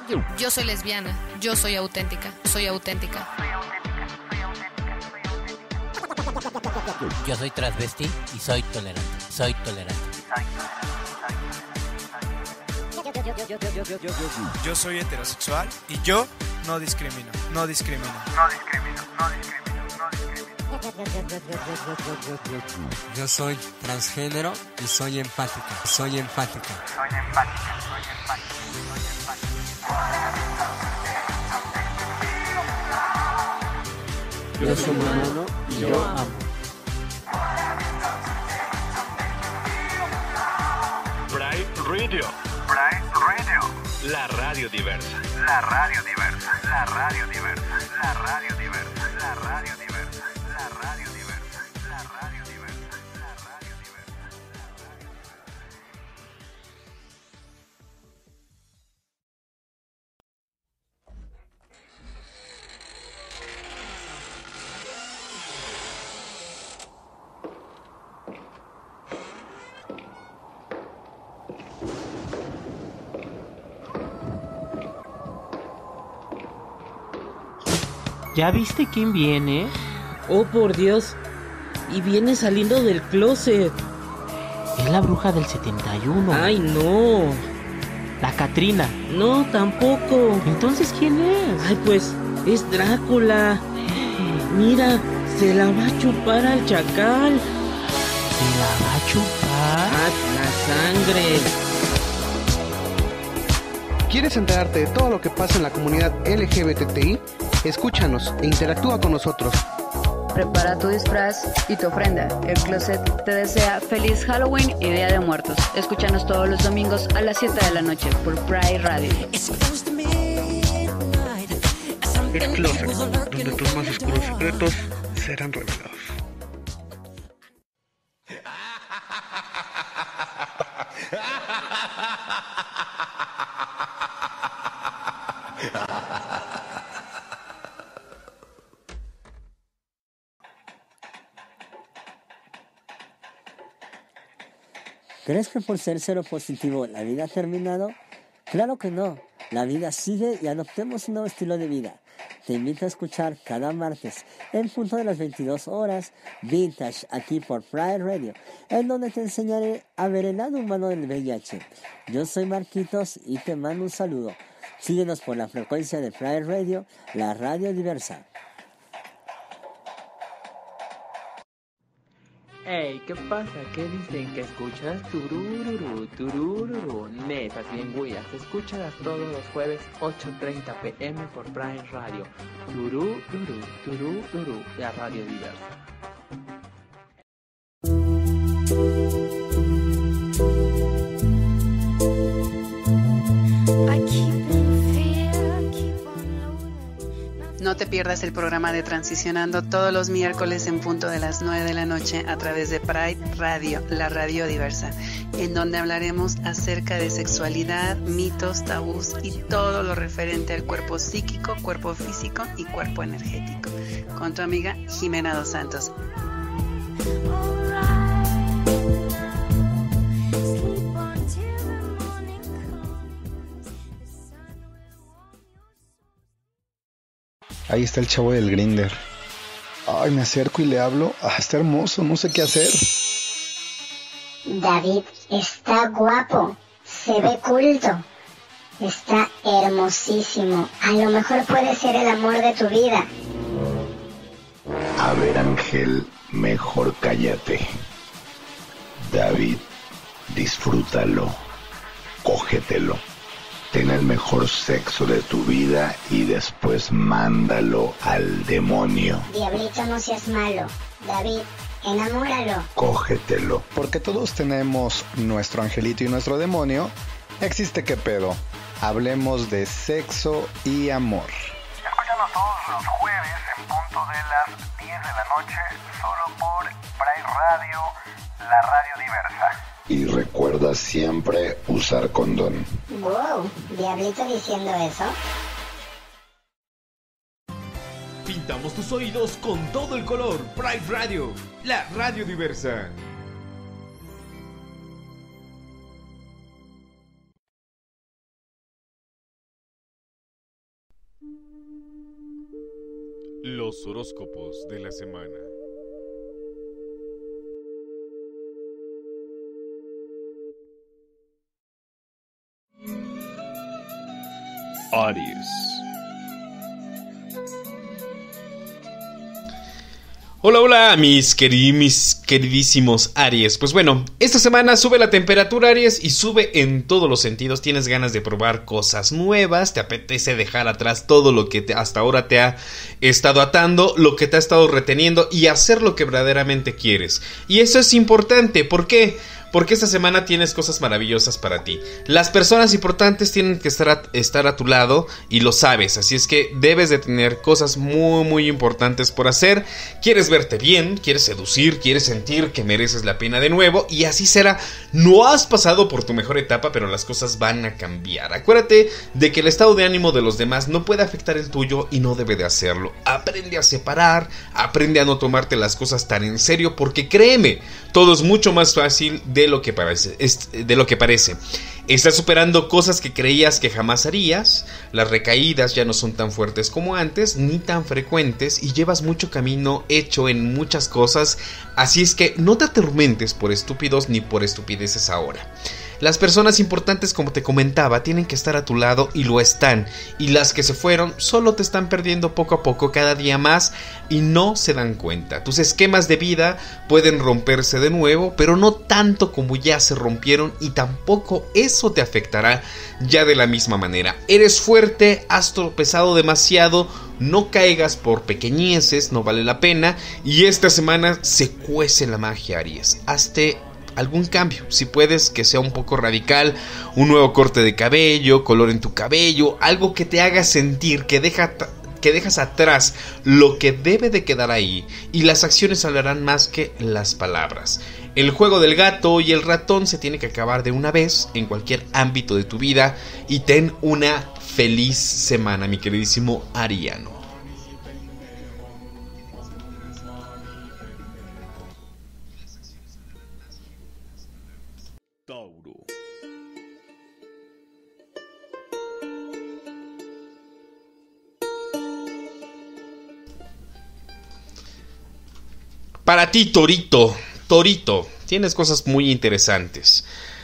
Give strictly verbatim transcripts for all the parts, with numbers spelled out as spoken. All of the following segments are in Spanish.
Yo soy lesbiana, yo soy auténtica, soy auténtica. Yo soy transvesti y soy tolerante, soy tolerante. Yo soy heterosexual y yo no discrimino, no discrimino, no discrimino, no discrimino, no discrimino. Yo soy transgénero y soy empática, soy empática. Soy empática, soy empática, soy empática. Yo soy humano y yo amo. Pride Radio. Pride Radio. La radio diversa. La radio diversa. La radio diversa. La radio diversa. La radio diversa. La radio diversa. La radio diversa. La radio diversa. ¿Ya viste quién viene? Oh, por Dios. Y viene saliendo del closet. Es la bruja del setenta y uno. Ay, no. La Catrina. No, tampoco. ¿Entonces quién es? Ay, pues, es Drácula. Mira, se la va a chupar al chacal. ¿Se la va a chupar? Ah, la sangre. ¿Quieres enterarte de todo lo que pasa en la comunidad L G B T T I? Escúchanos e interactúa con nosotros. Prepara tu disfraz y tu ofrenda. El Closet te desea feliz Halloween y Día de Muertos. Escúchanos todos los domingos a las siete de la noche por Pride Radio. El Closet, donde tus más oscuros secretos serán revelados. ¿Crees que por ser cero positivo la vida ha terminado? Claro que no, la vida sigue y adoptemos un nuevo estilo de vida. Te invito a escuchar cada martes, en punto de las veintidós horas, Vintage, aquí por Pride Radio, en donde te enseñaré a ver el lado humano del V I H. Yo soy Marquitos y te mando un saludo. Síguenos por la frecuencia de Pride Radio, la radio diversa. Ey, ¿qué pasa? ¿Qué dicen? ¿Que escuchas? Turururu, turururu. Netas bien güeyas, escúchalas todos los jueves ocho treinta pm por Prime Radio. Turururu, turururu, la radio diversa. No te pierdas el programa de Transicionando todos los miércoles en punto de las nueve de la noche a través de Pride Radio, la radio diversa, en donde hablaremos acerca de sexualidad, mitos, tabús y todo lo referente al cuerpo psíquico, cuerpo físico y cuerpo energético. Con tu amiga Jimena Dos Santos. Ahí está el chavo del Grindr. Ay, me acerco y le hablo. Ah, está hermoso, no sé qué hacer. David está guapo, se ve culto, está hermosísimo. A lo mejor puede ser el amor de tu vida. A ver, Ángel, mejor cállate. David, disfrútalo, cógetelo. Ten el mejor sexo de tu vida y después mándalo al demonio. Diablito, no seas malo. David, enamóralo. Cógetelo. Porque todos tenemos nuestro angelito y nuestro demonio. Existe qué pedo. Hablemos de sexo y amor. Escúchanos todos los jueves en punto de las diez de la noche, solo por Pride Radio, la radio diversa. Y recuerda siempre usar condón. Wow, Diablito diciendo eso. Pintamos tus oídos con todo el color. Pride Radio, la radio diversa. Los horóscopos de la semana. Aries. Hola, hola, mis, querid mis queridísimos Aries. Pues bueno, esta semana sube la temperatura, Aries, y sube en todos los sentidos. Tienes ganas de probar cosas nuevas, te apetece dejar atrás todo lo que te, hasta ahora te ha estado atando, lo que te ha estado reteniendo y hacer lo que verdaderamente quieres. Y eso es importante, ¿por qué? Porque esta semana tienes cosas maravillosas para ti. Las personas importantes tienen que estar a, estar a tu lado y lo sabes. Así es que debes de tener cosas muy muy importantes por hacer. Quieres verte bien, quieres seducir, quieres sentir que mereces la pena de nuevo. Y así será. No has pasado por tu mejor etapa, pero las cosas van a cambiar. Acuérdate de que el estado de ánimo de los demás no puede afectar el tuyo y no debe de hacerlo. Aprende a separar, aprende a no tomarte las cosas tan en serio, porque créeme, todo es mucho más fácil de lo que parece, de lo que parece. Estás superando cosas que creías que jamás harías. Las recaídas ya no son tan fuertes como antes, ni tan frecuentes, y llevas mucho camino hecho en muchas cosas. Así es que no te atormentes por estúpidos ni por estupideces ahora. Las personas importantes, como te comentaba, tienen que estar a tu lado y lo están. Y las que se fueron solo te están perdiendo poco a poco, cada día más, y no se dan cuenta. Tus esquemas de vida pueden romperse de nuevo, pero no tanto como ya se rompieron, y tampoco eso te afectará ya de la misma manera. Eres fuerte, has tropezado demasiado, no caigas por pequeñeces, no vale la pena. Y esta semana se cuece la magia, Aries. Hazte algún cambio, si puedes, que sea un poco radical, un nuevo corte de cabello, color en tu cabello, algo que te haga sentir que, deja, que dejas atrás lo que debe de quedar ahí, y las acciones hablarán más que las palabras. El juego del gato y el ratón se tiene que acabar de una vez en cualquier ámbito de tu vida, y ten una feliz semana, mi queridísimo Ariano. Para ti, Torito, Torito, tienes cosas muy interesantes.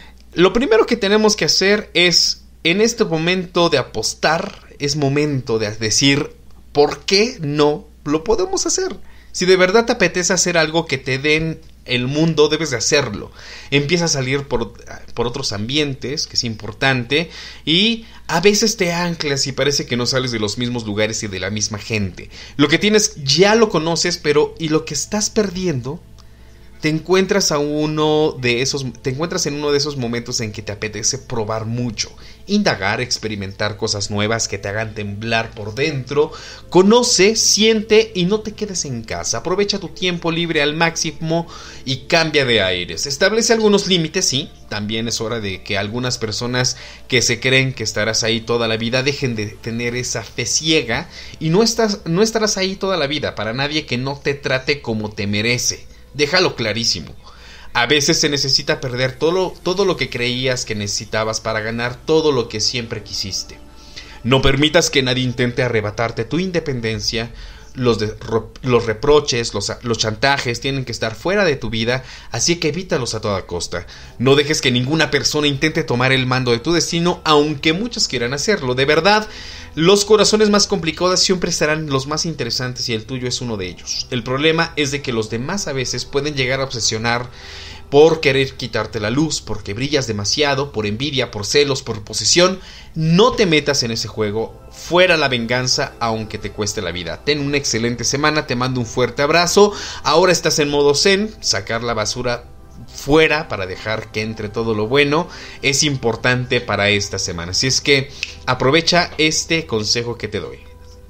Lo primero que tenemos que hacer es, en este momento de apostar, es momento de decir, ¿por qué no lo podemos hacer? Si de verdad te apetece hacer algo que te den el mundo, debes de hacerlo. Empieza a salir por, por otros ambientes, que es importante, y a veces te anclas y parece que no sales de los mismos lugares y de la misma gente. Lo que tienes ya lo conoces, pero y lo que estás perdiendo, te encuentras a uno de esos, te encuentras en uno de esos momentos en que te apetece probar mucho, indagar, experimentar cosas nuevas que te hagan temblar por dentro. Conoce, siente y no te quedes en casa. Aprovecha tu tiempo libre al máximo y cambia de aires. Establece algunos límites, sí. También es hora de que algunas personas que se creen que estarás ahí toda la vida dejen de tener esa fe ciega, y no estás, no estarás ahí toda la vida para nadie que no te trate como te merece. Déjalo clarísimo. A veces se necesita perder todo, todo lo que creías que necesitabas para ganar todo lo que siempre quisiste. No permitas que nadie intente arrebatarte tu independencia. Los, de, los reproches, los, los chantajes tienen que estar fuera de tu vida, así que evítalos a toda costa. No dejes que ninguna persona intente tomar el mando de tu destino, aunque muchos quieran hacerlo. De verdad, los corazones más complicados siempre serán los más interesantes, y el tuyo es uno de ellos. El problema es de que los demás a veces pueden llegar a obsesionar por querer quitarte la luz, porque brillas demasiado, por envidia, por celos, por posesión. No te metas en ese juego. Fuera la venganza, aunque te cueste la vida. Ten una excelente semana, te mando un fuerte abrazo. Ahora estás en modo zen, sacar la basura fuera para dejar que entre todo lo bueno es importante para esta semana. Así es que aprovecha este consejo que te doy.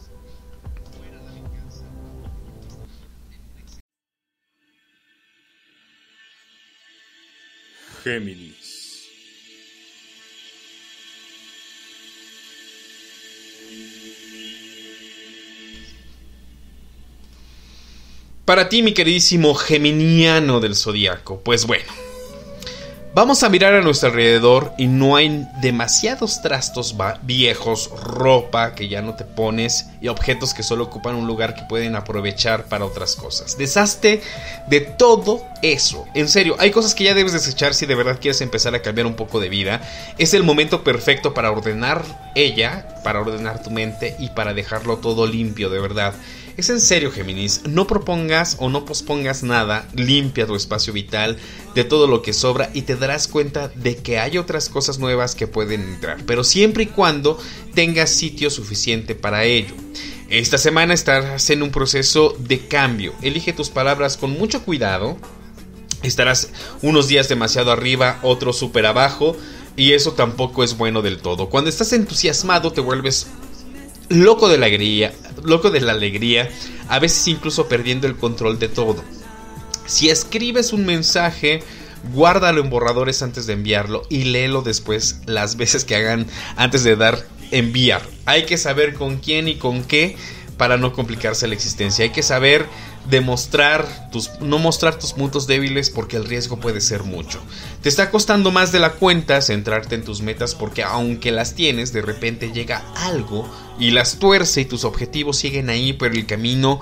Géminis. Para ti, mi queridísimo geminiano del zodiaco, pues bueno, Vamos a mirar a nuestro alrededor y no hay demasiados trastos viejos, ropa que ya no te pones y objetos que solo ocupan un lugar que pueden aprovechar para otras cosas. Deshazte de todo eso. En serio, hay cosas que ya debes desechar si de verdad quieres empezar a cambiar un poco de vida. Es el momento perfecto para ordenar ella, para ordenar tu mente y para dejarlo todo limpio, de verdad. Es en serio, Géminis, no propongas o no pospongas nada, limpia tu espacio vital de todo lo que sobra y te darás cuenta de que hay otras cosas nuevas que pueden entrar, pero siempre y cuando tengas sitio suficiente para ello. Esta semana estarás en un proceso de cambio, elige tus palabras con mucho cuidado, estarás unos días demasiado arriba, otros súper abajo y eso tampoco es bueno del todo. Cuando estás entusiasmado te vuelves loco de la alegría, loco de la alegría, a veces incluso perdiendo el control de todo. Si escribes un mensaje, guárdalo en borradores antes de enviarlo y léelo después las veces que hagan antes de dar enviar. Hay que saber con quién y con qué para no complicarse la existencia. Hay que saber demostrar tus, no mostrar tus puntos débiles porque el riesgo puede ser mucho. Te está costando más de la cuenta centrarte en tus metas porque aunque las tienes, de repente llega algo y las tuerce y tus objetivos siguen ahí, pero el camino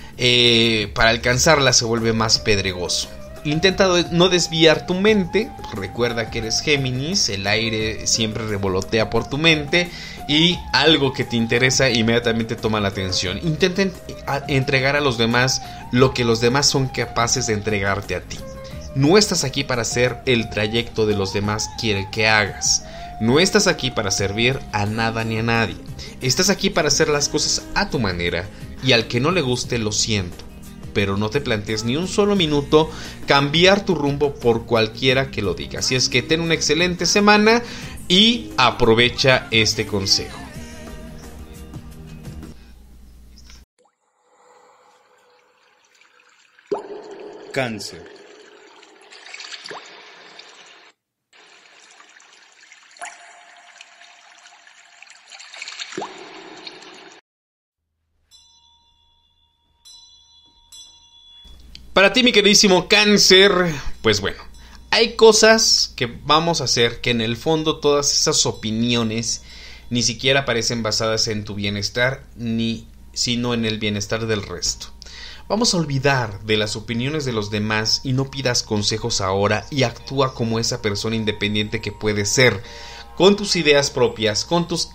eh, para alcanzarlas se vuelve más pedregoso. Intenta no desviar tu mente. Recuerda que eres Géminis, el aire siempre revolotea por tu mente y algo que te interesa inmediatamente toma la atención. Intenta entregar a los demás lo que los demás son capaces de entregarte a ti. No estás aquí para hacer el trayecto de los demás quiere que hagas. No estás aquí para servir a nada ni a nadie. Estás aquí para hacer las cosas a tu manera y al que no le guste lo siento. Pero no te plantees ni un solo minuto cambiar tu rumbo por cualquiera que lo diga. Así es que ten una excelente semana y aprovecha este consejo. Cáncer. Para ti, mi queridísimo Cáncer, pues bueno, hay cosas que vamos a hacer que en el fondo todas esas opiniones ni siquiera parecen basadas en tu bienestar, ni sino en el bienestar del resto. Vamos a olvidar de las opiniones de los demás y no pidas consejos ahora y actúa como esa persona independiente que puedes ser, con tus ideas propias, con tus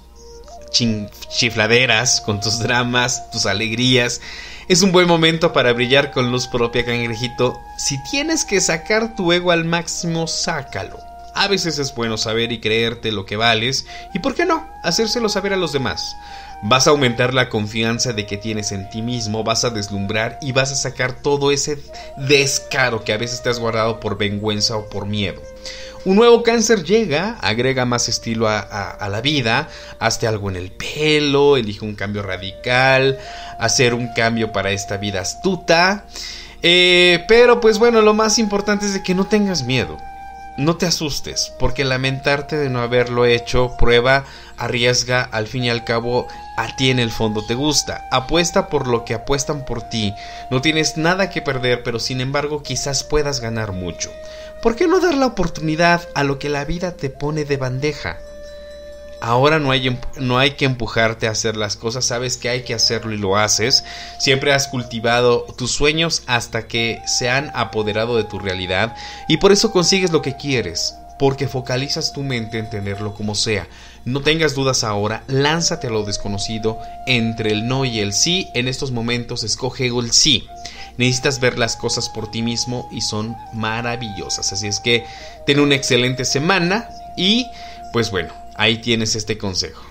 chifladeras, con tus dramas, tus alegrías. Es un buen momento para brillar con luz propia, cangrejito. Si tienes que sacar tu ego al máximo, sácalo. A veces es bueno saber y creerte lo que vales y, ¿por qué no?, hacérselo saber a los demás. Vas a aumentar la confianza de que tienes en ti mismo, vas a deslumbrar y vas a sacar todo ese descaro que a veces te has guardado por vergüenza o por miedo. Un nuevo Cáncer llega, agrega más estilo a, a, a la vida, hazte algo en el pelo, elige un cambio radical, hacer un cambio para esta vida astuta. Eh, pero pues bueno, lo más importante es de que no tengas miedo, no te asustes, porque lamentarte de no haberlo hecho, prueba, arriesga, al fin y al cabo a ti en el fondo te gusta. Apuesta por lo que apuestan por ti, no tienes nada que perder, pero sin embargo quizás puedas ganar mucho. ¿Por qué no dar la oportunidad a lo que la vida te pone de bandeja? Ahora no hay, no hay que empujarte a hacer las cosas, sabes que hay que hacerlo y lo haces. Siempre has cultivado tus sueños hasta que se han apoderado de tu realidad y por eso consigues lo que quieres, porque focalizas tu mente en tenerlo como sea. No tengas dudas ahora, lánzate a lo desconocido entre el no y el sí. En estos momentos escoge el sí. Necesitas ver las cosas por ti mismo y son maravillosas. Así es que ten una excelente semana y pues bueno, ahí tienes este consejo.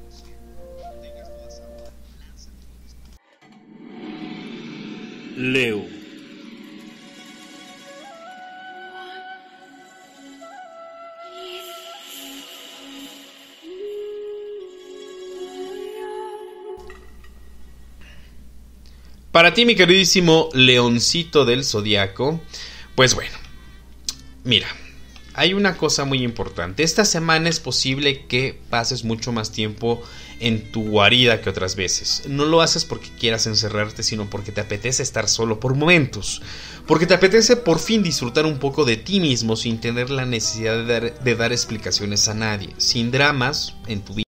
Leo. Para ti, mi queridísimo leoncito del zodiaco, pues bueno, mira, hay una cosa muy importante. Esta semana es posible que pases mucho más tiempo en tu guarida que otras veces. No lo haces porque quieras encerrarte, sino porque te apetece estar solo por momentos. Porque te apetece por fin disfrutar un poco de ti mismo sin tener la necesidad de dar, de dar explicaciones a nadie. Sin dramas en tu vida.